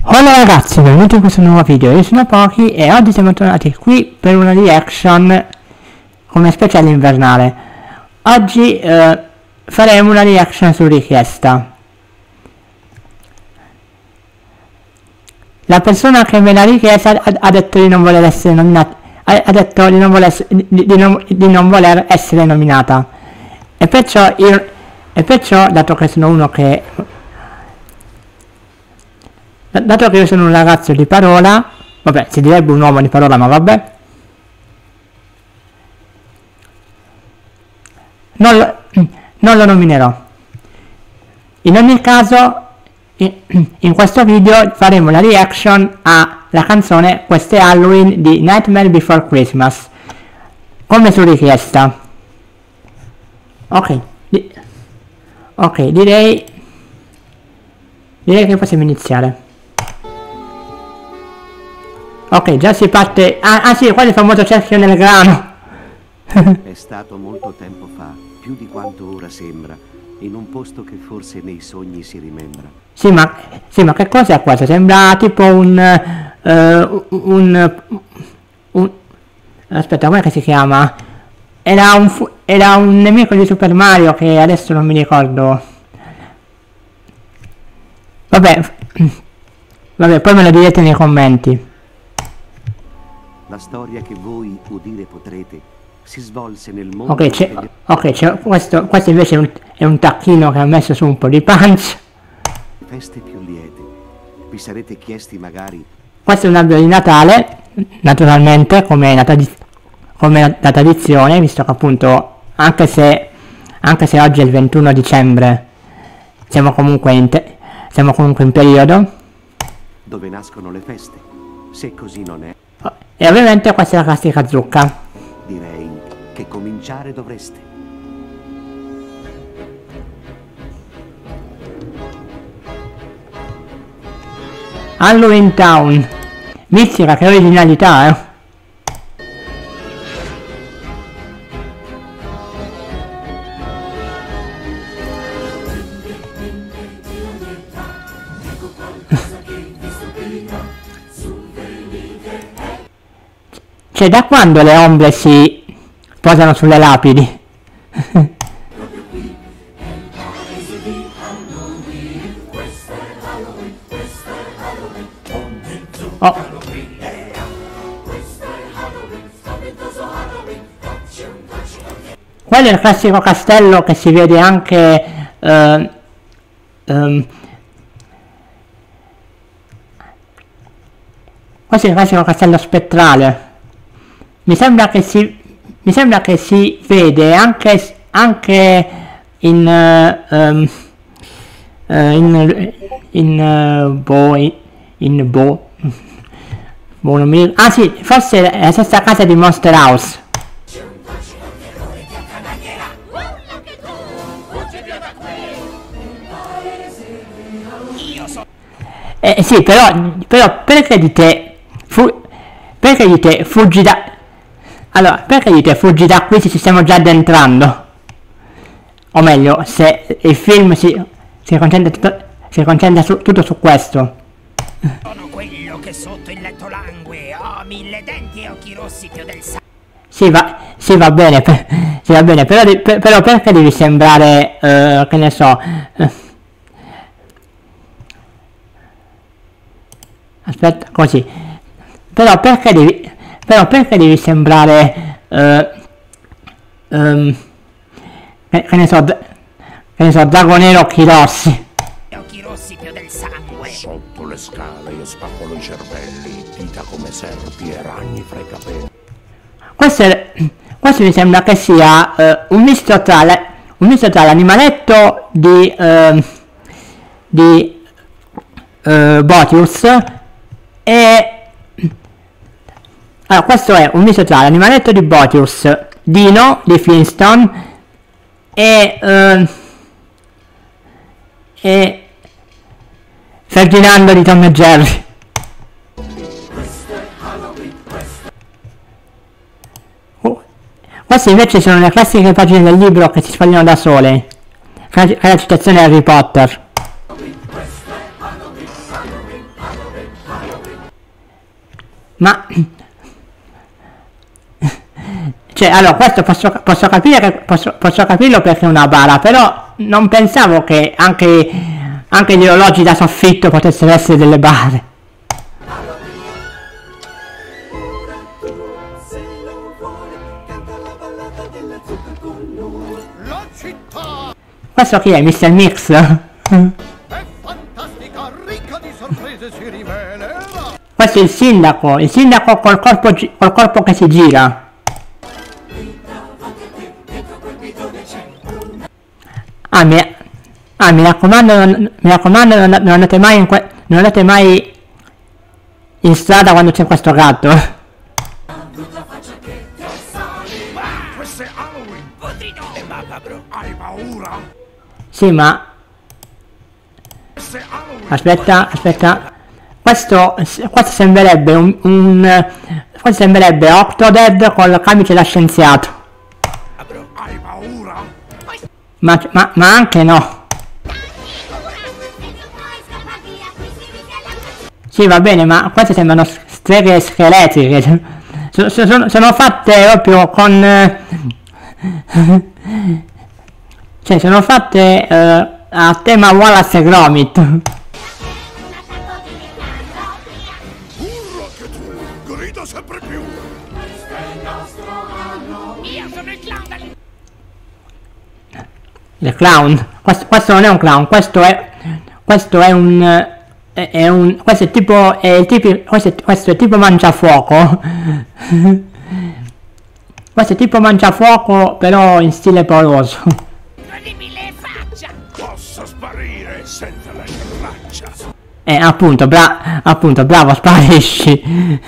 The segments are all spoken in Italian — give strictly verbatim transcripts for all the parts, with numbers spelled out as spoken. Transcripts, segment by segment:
Hola ragazzi, benvenuti in questo nuovo video. Io sono Poki e oggi siamo tornati qui per una reaction come speciale invernale. Oggi eh, faremo una reaction su richiesta. La persona che me l'ha richiesta ha, ha detto di non voler essere nominata, ha, ha detto di non, voler, di, di, non, di non voler essere nominata. E perciò io, e perciò, dato che sono uno che Dato che io sono un ragazzo di parola, vabbè, si direbbe un uomo di parola, ma vabbè, non lo, non lo nominerò. In ogni caso, in, in questo video faremo la reaction alla canzone Questo è Halloween di Nightmare Before Christmas, come su richiesta. Ok, di, ok, direi, direi che possiamo iniziare. Ok, già si parte. Ah, ah sì, qua è il famoso cerchio nel grano. È stato molto tempo fa, più di quanto ora sembra, in un posto che forse nei sogni si rimembra. Sì, ma, sì, ma che cos'è questo? Sembra tipo un, uh, un, un... Aspetta, come che si chiama? Era un, fu era un nemico di Super Mario che adesso non mi ricordo. Vabbè, vabbè, poi me lo direte nei commenti. La storia che voi udire potrete si svolse nel mondo. Ok, c'è, ok, c'è questo, questo invece è un, è un tacchino che ha messo su un po' di punch. Feste più liete. Vi sarete chiesti magari. Questo è un albero di Natale, naturalmente, come la, come la tradizione, visto che appunto, anche se, anche se oggi è il ventuno dicembre, siamo comunque in, te, siamo comunque in periodo. Dove nascono le feste. Se così non è. E ovviamente questa è la classica zucca. Direi che cominciare dovreste. Halloween Town. Mizzica, che originalità, eh. Cioè, da quando le ombre si posano sulle lapidi? Oh. Quello è il classico castello che si vede anche uh, um, questo è il classico castello spettrale. Mi sembra che si, mi sembra che si vede anche, anche in, uh, um, uh, in, in, uh, boh, in, in boh, boh, non mi, ah sì, forse è la stessa casa di Monster House. Eh sì, però, però perché dite, fu, perché dite fuggi da... Allora, perché dite fuggi da qui se ci stiamo già addentrando? O meglio, se il film si, si concentra, tutto, si concentra su, tutto su questo. Sono quello che sotto il letto langue, ho mille denti e occhi rossi più del sangue. Sì, va, sì, va bene, per, sì, va bene, però, per, però perché devi sembrare, uh, che ne so... Uh, aspetta, così. Però perché devi... Però perché devi sembrare, uh, um, che, che ne so, che ne so, dragonero occhi rossi. Occhi rossi più del sangue. Sotto le scale io spaccolo i cervelli, dita come serpi e ragni fra i capelli. Questo, è, questo mi sembra che sia uh, un misto tra le, un misto tra l'animaletto di, uh, di uh, Botius e... Allora, questo è un misto tra l'animaletto di Botius, Dino di Flintstone e, uh, e Ferdinando di Tom e Jerry. Uh, queste invece sono le classiche pagine del libro che si sfogliano da sole, che è la citazione di Harry Potter. Ma cioè, allora, questo posso, posso capire che posso, posso capirlo perché è una bara, però non pensavo che anche, anche gli orologi da soffitto potessero essere delle bare. Questo chi è? mister Mix? È fantastica, ricca di sorprese, si rivelerà. Questo è il sindaco, il sindaco col corpo, col corpo che si gira. Ah, mi, ah, mi raccomando, non, mi raccomando, non, non andate mai in que, non andate mai in strada quando c'è questo gatto. Questo è Halloween! Potrino! E macabro, hai paura? Sì, ma Questo è Halloween! aspetta, aspetta. Questo, questo sembrerebbe un, un questo sembrerebbe Octodad col camice da scienziato. Macabro, hai paura? Ma, ma, ma anche no. Sì, va bene, ma queste sembrano streghe scheletriche. Sono, sono, sono fatte proprio con... Eh, cioè, sono fatte eh, a tema Wallace e Gromit. Urla che tu, grida sempre più! Io sono il clown del... Il clown. Questo, questo non è un clown, questo è... Questo è un... È, è un... Questo è tipo... È il tipo questo, è, questo è tipo mangiafuoco. Questo è tipo mangiafuoco, però in stile poroso. incredibile faccia! Posso sparire senza lasciare traccia! Eh, appunto, bra... Appunto, bravo, sparisci.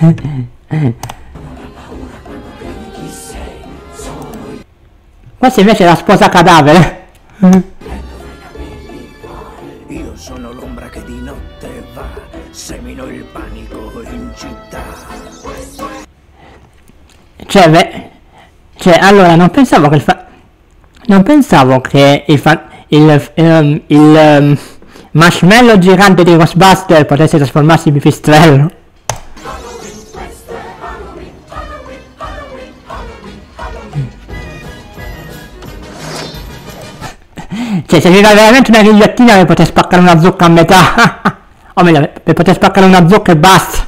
Questa invece è la sposa cadavere. Io sono l'ombra che di notte va, semino il panico in città. Cioè, beh, cioè, allora, non pensavo che il fa... Non pensavo che il fa... Il, um, il um, marshmallow gigante di Ghostbuster potesse trasformarsi in pipistrello. Cioè, serviva veramente una ghigliottina per poter spaccare una zucca a metà. O meglio, per poter spaccare una zucca e basta.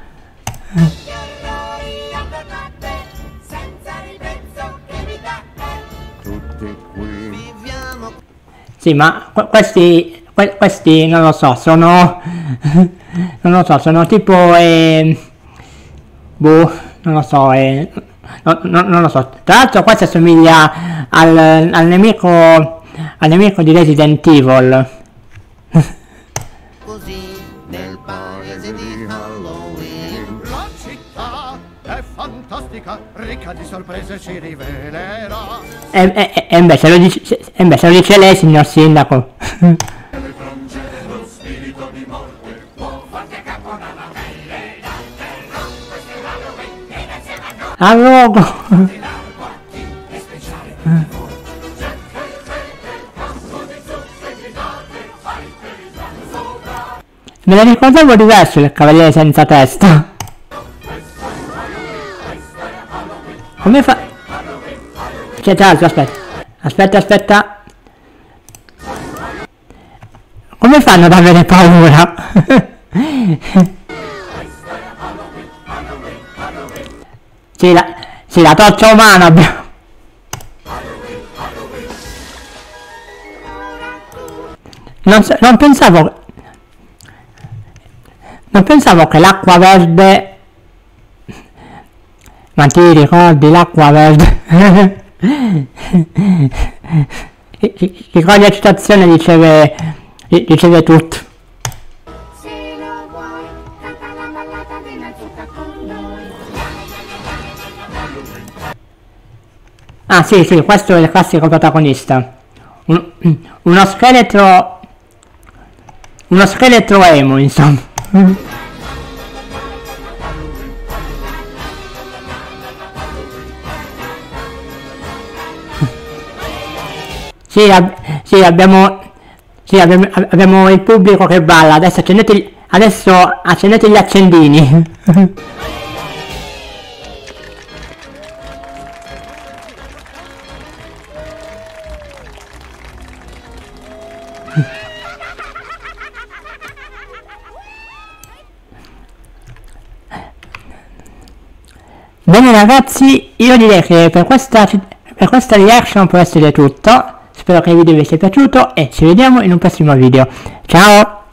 Tutti qui. Sì, ma que- questi, que- questi non lo so, sono, non lo so, sono tipo, eh, boh, non lo so, eh, no- no- non lo so. Tra l'altro questo assomiglia al, al nemico, al nemico di Resident Evil. Così nel paese di Halloween la città è fantastica, ricca di sorprese, si rivelerà. E, e, e invece lo dice, e invece lo dice lei, signor sindaco. A rogo. Me la ricordavo diverso il cavaliere senza testa. Come fa? C'è tra l'altro, aspetta. Aspetta, aspetta. Come fanno ad avere paura? Sì, la, sì, la torcia umana abbiamo. Non, so- non pensavo... Non pensavo che l'acqua verde... Ma ti ricordi l'acqua verde? Chi, chi, chi con la citazione riceve, riceve tutto. Se lo vuoi, canta la ballata della zucca con noi. Ah sì, sì, questo è il classico protagonista. Un- uno scheletro... Uno scheletro emo, insomma. Sì, ab- sì, abbiamo, sì abbiamo, abbiamo il pubblico che balla. Adesso accendete, gli- adesso accendete gli accendini. Bene ragazzi, io direi che per questa, per questa reaction può essere tutto. Spero che il video vi sia piaciuto e ci vediamo in un prossimo video. Ciao!